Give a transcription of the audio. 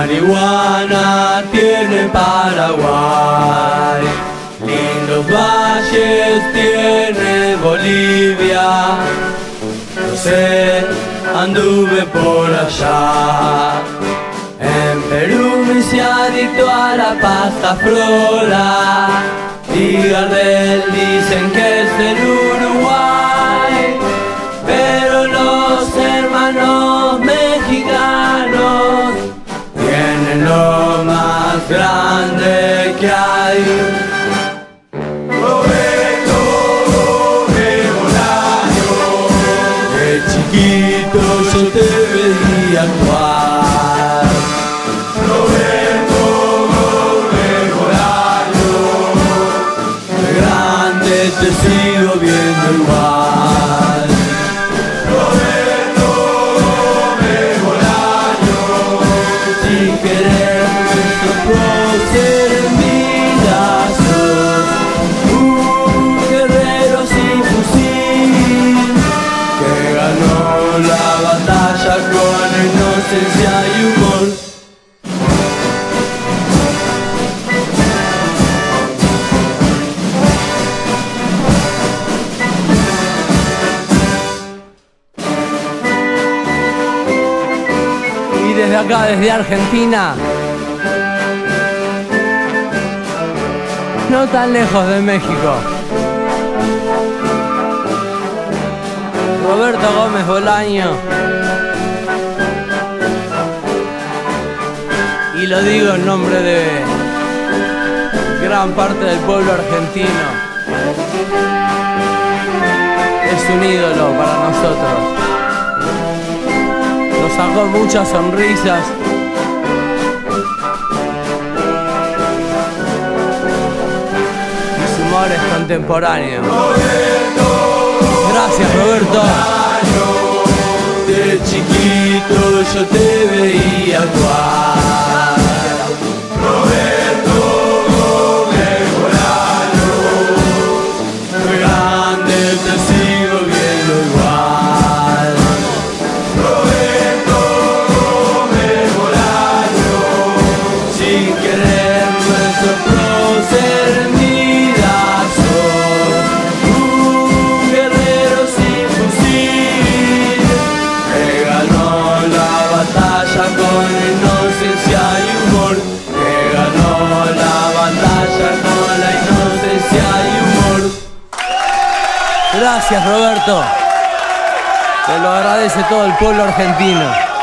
marihuana tiene Paraguay, lindos valles tiene Bolivia. No sé, anduve por allá. En Perú me hice adicto a la pasta frola, y Gardel dicen que es del Uruguay, pero los hermanos mexicanos tienen lo más grande que hay. Roberto Bolaño, de chiquito yo te veía actuar. Roberto Bolaño, de grande te sigo viendo igual. Roberto Bolaño, si querés ser en vida sos un guerrero sin fusil que ganó la batalla con inocencia y humor. Y desde acá, desde Argentina, no tan lejos de México, Roberto Gómez Bolaño, y lo digo en nombre de gran parte del pueblo argentino. Es un ídolo para nosotros, nos sacó muchas sonrisas. Es contemporáneo. Gracias, Roberto. De chiquito yo te veía actuar. Roberto Bolaño, de grande te sigo viendo igual. Roberto Bolaño, sin querer me sopló ser en mí. Con inocencia y humor, que ganó la batalla con la inocencia y humor. Gracias, Roberto. Te lo agradece todo el pueblo argentino.